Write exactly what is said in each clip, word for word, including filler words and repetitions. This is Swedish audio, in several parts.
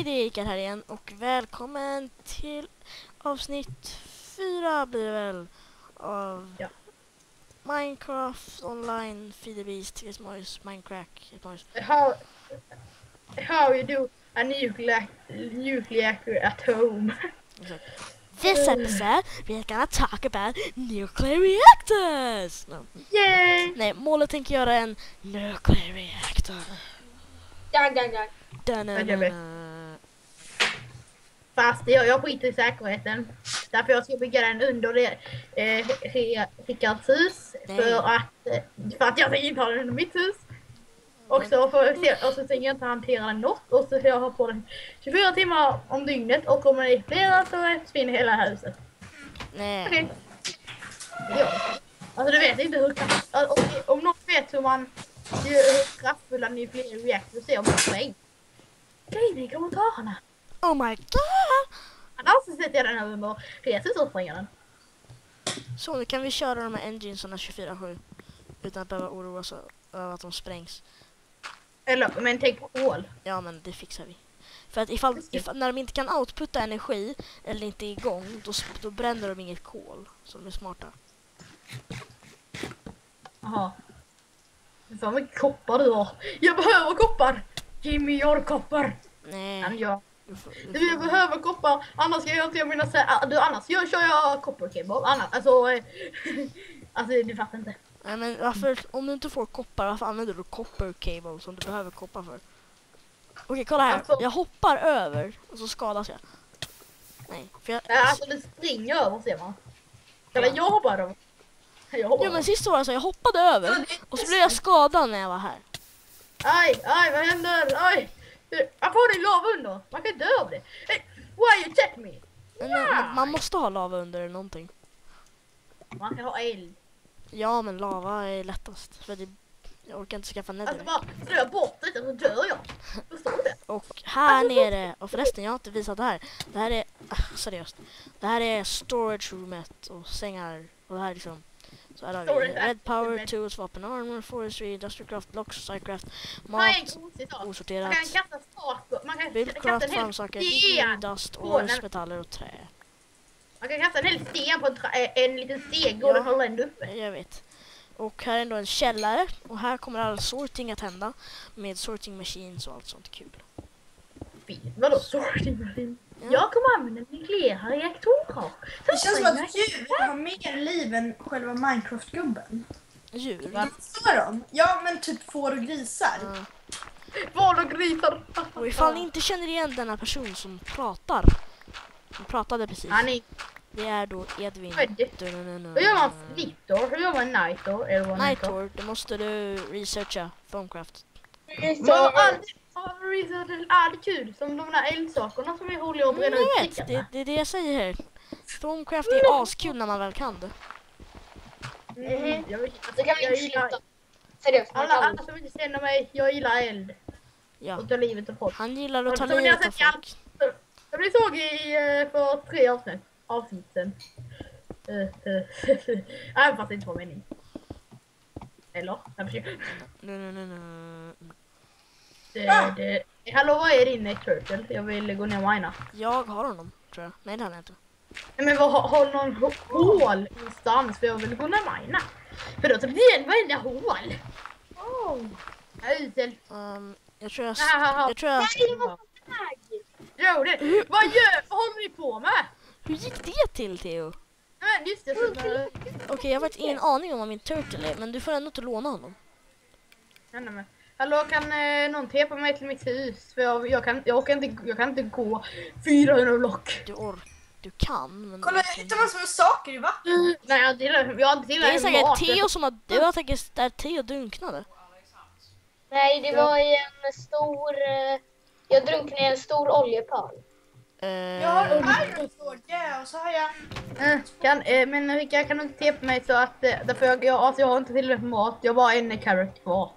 Hej, det är Icar här igen och välkommen till avsnitt fyra blir det väl av ja. Minecraft Online Feed the Beast, It's Moise, Minecraft, It's Moise. How, how you do a nuclear, nuclear at home. This episode we're gonna talk about nuclear reactors. No. Yay! Nej, målet tänker göra en nuclear reactor. Dag, dag, dag. Da-na-na-na. Fast jag, jag skiter i säkerheten. Därför jag ska bygga den under det, eh, Rickards hus. För att, eh, för att jag ska inte ha den under mitt hus. Och så, får jag se, och så tänker jag inte hantera den något. Och så får jag ha på den tjugofyra timmar om dygnet. Och kommer det flera så försvinner hela huset. Nej. Okej. Okay. Ja. Alltså du vet inte hur kraft, alltså, om någon vet hur man gör hur kraftfulla nuclear reactors är om man spräng. Skriv i kommentarerna. Oh my god! Annars så sätter jag den här under resus och spränger den. Så nu kan vi köra de här enginesarna tjugofyra sju utan att behöva oroa sig över att de sprängs. Eller, men tänk kol. Ja, men det fixar vi. För att ifall, ifall när de inte kan outputta energi eller inte är igång, då, då bränner de inget kol. Så de är smarta. Jaha. Fan vad koppar du har. Jag behöver koppar. Jimmy gör koppar. Nej. Han gör. Du får, du Du, jag får. behöver koppar. Annars ska jag inte göra mina sä- du, annars jag kör jag koppar cable. Annars, alltså, eh, alltså du fattar inte. Nej, men varför, om du inte får koppar, varför använder du copper cable som du behöver koppar för? Okej, kolla här. Alltså- Jag hoppar över och så skadas jag. Nej, för jag... Ja, alltså det springer över ser man. Eller jag hoppar över. Jag hoppar Jo, men över. sist var det så jag hoppade över och så blev jag skadad när jag var här. Aj, aj, vad händer? Aj! Du, jag får din lava under. Man kan dö av det. Hey, why you check me? Men, men man måste ha lava under någonting. Man kan ha eld. Ja, men lava är lättast. För det, jag orkar inte skaffa Alltså nether. bara slår jag bort det så dör jag. Förstår du det? Och här nere, och förresten jag har inte visat det här. Det här är, ah, seriöst. Det här är storage roomet och sängar. Och det här är liksom, så här har vi Storage, red power, red. tools, vapen, armor, forestry, industrial craft, blocks, sidecraft, Vad är en mat, konstig sak? Man osorterat, kan kasta saker. Man kan kasta buildcraft, en hel farmsaker, sten. dust, på ores, den. metaller och trä. Man kan kasta en hel sten på en, tra- en liten steg och Ja. hålla den uppe. Jag vet. Och här är ändå en källare. Och här kommer all sorting att hända. Med sorting machines och allt sånt kul. Vadå sorting machine? Ja. Jag kommer använda nukleära reaktorer. Det känns som att djur har mer liv än själva Minecraft-gubben. Djur. Va? Vad är de? Ja, men typ får och grisar. Ja. Vad och grisar. Och ifall ni inte känner igen denna person som pratar. Som pratade precis. Han är... Det är då Edvin. Vad Hur gör man Victor? Hur gör man Nightor? Eller vad Nightor, det måste du researcha. Phonecraft. Men vad aldrig... Det är aldrig kul som de där eldsakerna som är roliga att bränna ut Jag vet, det, det är det jag säger här. Phonecraft är askul när man väl kan det. Mm. Jag, vill, Så kan vi jag inte gillar... sluta. Seriöst, man Alla, kan alla som inte känner mig, jag gillar eld. Ja. Och tar livet av folk. Han gillar att ta Som ni har livet av sett i allt- folk. Som ni såg i, eh, för tre avsnitt. Avsnitten. Även fast det inte var mening. Eller? Jag försöker. Nu, nu, nu, nu. Det, det, hallå, vad är din turtle? Jag vill gå ner och mina. Jag har honom, tror jag. Nej, det har jag inte. Nej, men vad, har du någon hå- hål någonstans? För jag vill gå ner och mina. För då tar vi igen varenda hål. Oh. Usel. Um, jag tror jag... Hahaha. Jag tror jag... Nej, vad fan. Jo, det. Vad gör, vad håller ni på med? Hur gick det till, Theo? Men just det. Så, nej, Okej, jag har faktiskt ingen aning om vad min turtle är, men du får ändå inte låna honom. nej, men. Hallå, kan eh, någon tepa mig till mitt hus? För jag, jag, kan, jag, orkar inte, jag kan inte gå fyrahundra block. Du ork... Du kan, men... Kolla, jag hittar massor med saker i vattnet. Nej, jag tillhör, jag har inte tillhör Det är säkert Theo som har... Det var säkert där Theo drunknade. Nej, det var i en stor... eh, Jag drunknade i en stor oljepöl. Uh, Jag har en iron sword, yeah, och så har jag... Eh, kan, eh, men Rika, kan du inte tepa mig så att... Eh, därför jag, jag, alltså, jag har inte tillräckligt med mat. Jag har bara en carrot kvar.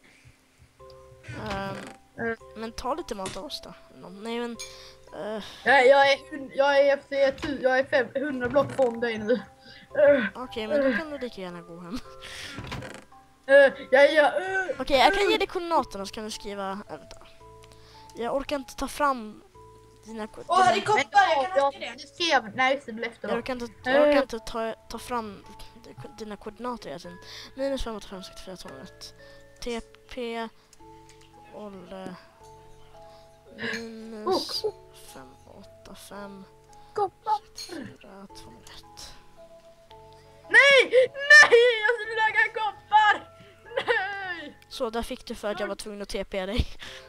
um, men ta lite mat av oss då. No, nej, men... Uh, Jag, jag är, hund- jag är efter tu- jag är femhundra block från dig nu. Uh, Okej, men då kan du lika gärna gå hem. uh, jag, jag, uh, Okej, jag kan ge dig koordinaterna så kan du skriva... Äh, vänta. Jag orkar inte ta fram dina, Åh, här är dina, koppar, jag kan hacka det. Du skrev, nej just det, blev efter jag då. kan inte, jag kan inte ta, ta fram dina koordinater igen. Minus fem åtta fem sex fyra två ett. T P Olle minus fem åtta fem fyra två ett. Nej! Nej! Jag skulle lägga koppar! Nej! Så där fick du för att jag var tvungen att T P dig.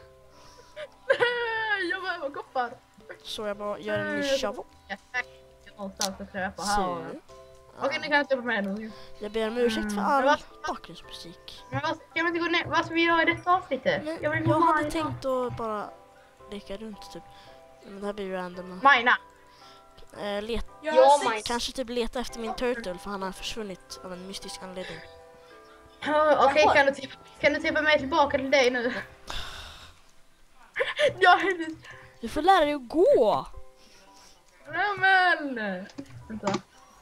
Nej! Jag behöver koppar. Så jag bara gör en ny shovel. Jag är någonstans att träffa Så. här. Okej, ni kan inte på mig nu. Jag ber om ursäkt för all bakgrundsmusik. Men vad, kan vi inte gå ner? Vad ska vi göra i detta avsnittet? Men Jag vill jag hade mina. tänkt att bara leka runt typ. Men det här blir ju random. Mina. Eh, let, Jag Ja, har Mike. sex. kanske typ leta efter min turtle för han har försvunnit av en mystisk anledning. Oh, Okej, kan du tippa, kan du tippa mig tillbaka till dig nu? Ja, Du får lära dig att gå! men. Vänta.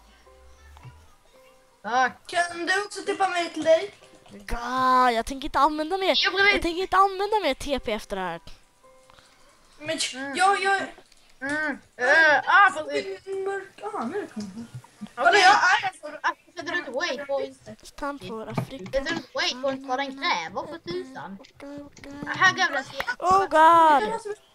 Tack. Kan du också tippa mig till dig? Ga, jag tänker inte använda mer. Jag bredvid. Jag tänker inte använda mer T P efter det här. Men jag, jag... Mm. Uh, ah, för, Mörk... Ah, nu kommer det. Okej, Okay, jag jag är... alltså, sätter du inte waypoint? Stand för Afrika. Sätter du inte waypoint vad den kräver för tusan? Här gav den senast. Oh god!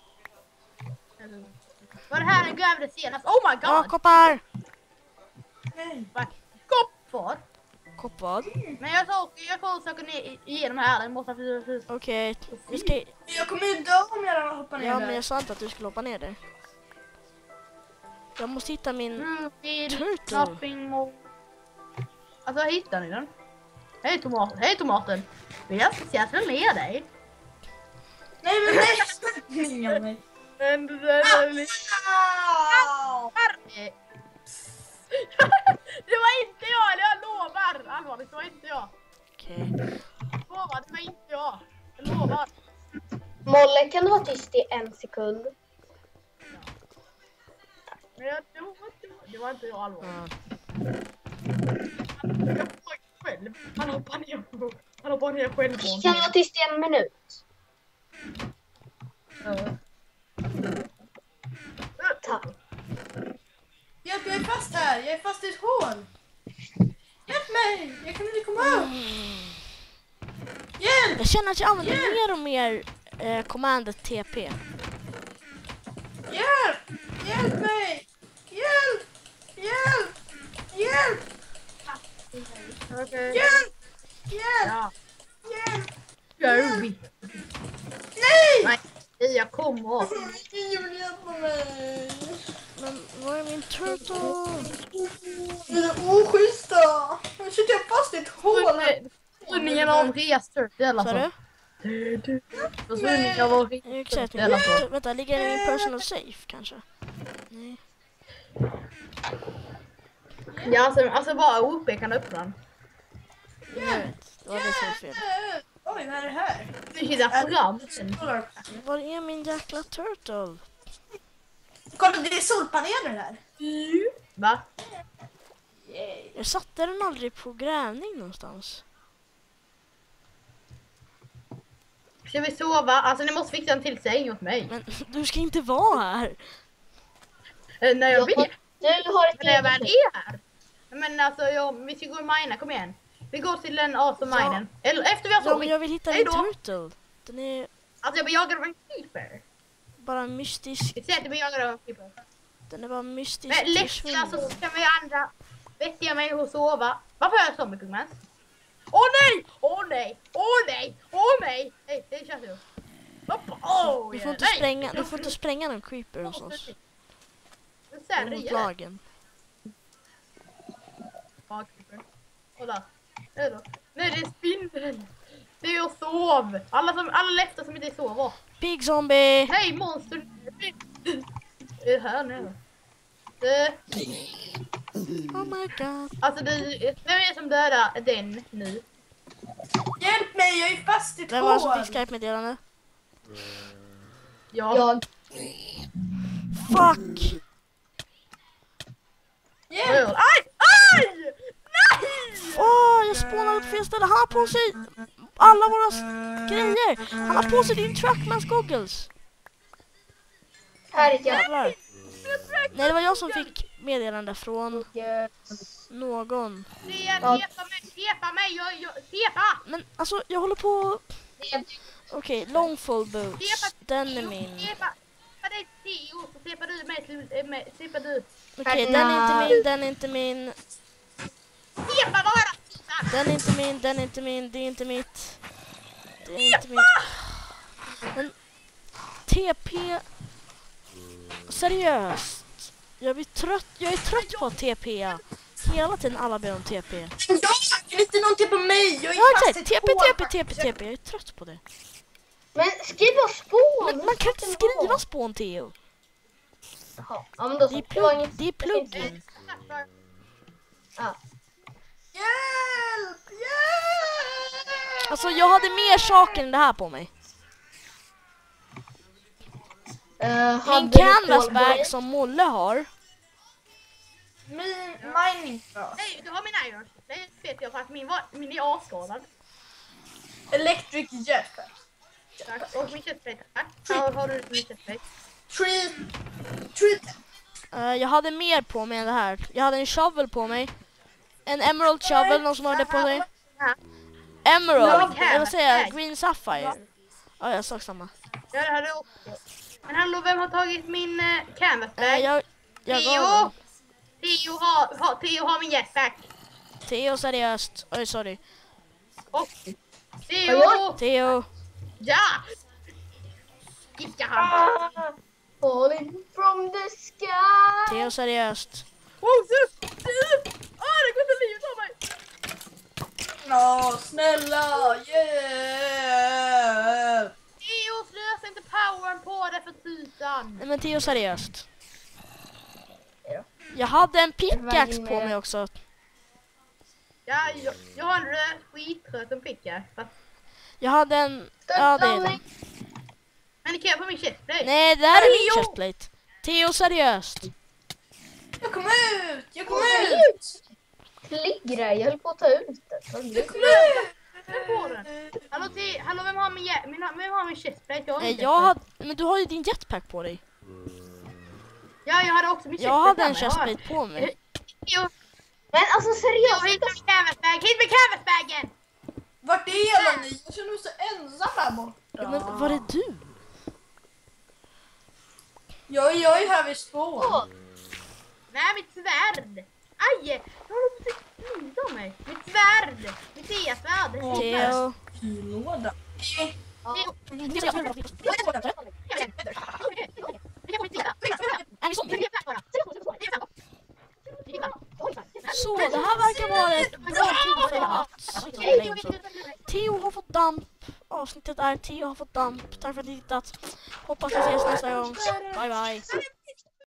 Var det här den gav den senast? Oh my Ja, god! koppar! Nej. Koppar! Koppar? Men jag såg, jag får söka ner igenom här. Den måste ha... Okej, vi ska... Jag kommer ju dö om jag hoppar ner Ja, där. men jag sa inte att du skulle hoppa ner där. Jag måste hitta min... Mm, Turtle. nothing more. Alltså, hittar ni den? Hej tomaten, hej tomaten! Vill jag sätta ner dig? Nej, men nej! Släpp mig. Men det där är lite... Au! Det var inte jag, eller jag lovar! Allvarligt, det var inte jag. Okej. Jag lovar, det var inte jag. Jag lovar. Molle, kan du vara tyst i en sekund? Men jag, det, var inte, det var inte jag, allvarligt. Ja. Jag får själv. Han hoppar ner på... Han hoppar ner själv. Kan du vara tyst i en minut? Ja. Tack. Hjälp, jag är fast här. Jag är fast i ett hål. Hjälp mig! Jag kan inte komma upp. Hjälp! Jag känner att jag använder mer och mer eh, commandet T P. Hjälp! Hjälp mig! Hjälp! Hjälp! Hjälp! Okej. Hjälp! Hjälp! Ja. Hjälp! Kirby. Nej! Nej, jag kommer. Ingen vill hjälpa mig. Men var är min turtle? Ni är oschyssta. Jag sitter fast i ett hål här. Försvinningen av restur. Det är alla Sa fall. du? Försvinningen av vår Exakt. Det är alla fall. Vänta, ligger det i min personal safe kanske? Nej. Ja, alltså, alltså bara O P kan öppna den. Jag vet. Det var det som var fel. Oj, vad är det här? Du hittar fram. Var är min jäkla turtle? Kolla, det är solpaneler här. Va? Yay. Jag satte den aldrig på grävning någonstans. Ska vi sova? Alltså ni måste fixa en till säng åt mig. Men du ska inte vara här. Eh, när jag vet. Du har ett När jag väl eget är här. Men alltså jag, vi ska gå och mina, kom igen. Vi går till den awesome Ja. minen. Eller efter vi har Ja, men sovit. jag vill hitta Hej min då. turtle. Den är Alltså jag blir jagad av en creeper. bara mystisk. Vi säger att jag blir jagad av en creeper. Den är bara mystisk. Men lätt försvunnen. alltså så kan vi andra vettiga människor sova. Varför är jag zombie kungmans? Åh nej! Åh nej! Åh nej! Åh nej! Nej, det känns ju. Åh, Du får inte nej. spränga, du får inte spränga någon creeper hos oss. Sen Mot rier. lagen. Ja, creeper. Kolla. Nej då. Nej, det är spindeln. Det är jag sov. Alla som alla läftar som inte sover. Pig zombie! Hej monster. Det är här nu. Det, Oh my god. alltså det, vem är det som dödar den nu? Hjälp mig, jag är fast i ett Vem var det som hål. fick Skype-meddelande? Ja. Jag. Fuck! Hjälp! Aj! Aj! Nej! Åh, jag spånade upp fel ställe. Han har på sig alla våra s- grejer. Han har på sig din Trackmans goggles. Här är jag. Jävlar. Nej, det var jag som fick meddelande från någon. Tepa mig, tepa mig, jag, jag, tepa! Men alltså, jag håller på... Okej, okay, longfall boats. Tepa, Den är min. Tepa, tepa dig Theo, så tepar du mig till, äh, med, tepar du. Okej, okay, den är inte min, den är inte min. Tepa bara! Den är inte min, den är inte min, det är inte mitt. Det är inte mitt. Men T P... Seriöst. Jag blir trött, jag är trött på T P. Hela tiden alla ber om T P. Jag kan inte någonting på mig. Jag är Ja, fast exakt. i T P, två. T P, T P, T P. Jag är trött på det. Men skriv bara spån. Men man kan inte skriva spån, Theo. Jaha, ja men då så. Det är, Det var plugg, inget... det är pluggen. Ja. Hjälp! Hjälp! Alltså, jag hade mer saker än det här på mig. Uh, Min canvas bag som Molle har. Min mining bra. Nej, du har min iron. Det vet jag för att min, var, min är avskadad. Electric jetpack. Tack. Och min köttplate, tack. Har, har du min köttplate? Tree. Tree. Uh, jag hade mer på mig än det här. Jag hade en shovel på mig. En emerald shovel, någon som har det på sig. Emerald, jag vill säga green sapphire. Ja, jag sa samma. Ja, det hade jag också. Men hallå, vem har tagit min uh, canvas bag? Uh, jag jag Theo. gav Theo har, har, Theo har min jetpack. Theo, seriöst. Oj, sorry. Och Theo! Theo. Ja! Gicka han. Falling from the sky. Theo, seriöst. Wow, du! Du! Åh, det går inte livet av mig! Nå, snälla, hjälp! Theo, slösa inte powern på det för tusan. Nej, men Theo, seriöst. Jag hade en pickaxe på mig också. Ja, jag, jag har en röd skittrött en picka. Fast... Jag hade en... Ja, det är den. Men det kan jag på min chestplate. Nej, det här är min chestplate. Theo, seriöst. Jag kom ut! Jag kom ut! Ligger där, jag höll på att ta ut det. Jag kom ut! Jag får den. Hallå, te, hallå vem har min, min, vem har min chestplate? Jag har Nej, min jag hade... Men du har ju din jetpack på dig. Ja, jag hade också min Jag hade en chestplate. chestplate på mig. Jo, Men alltså jag seriöst. hit med canvasbag, hit med canvasbagen! Vart är alla ni? Jag känner mig så ensam här borta. Ja, men var är du? Jag, jag är här vid spån. Nej, mitt svärd! Aj! Jag håller på att slida mig. Mitt svärd! Mitt e-svärd! Theo. Låda. Så, det här verkar vara ett bra tillfälle att cykla in. Så Theo har fått damp. Avsnittet är Theo har fått damp. Tack för att ni tittat. Hoppas vi ses nästa gång. Bye bye.